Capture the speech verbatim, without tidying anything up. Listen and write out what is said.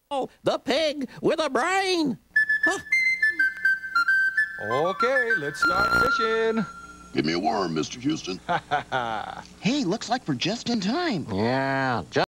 Oh, the pig with a brain. Huh? Okay, let's start fishing. Give me a worm, Mister Houston. Hey, looks like we're just in time. Yeah, just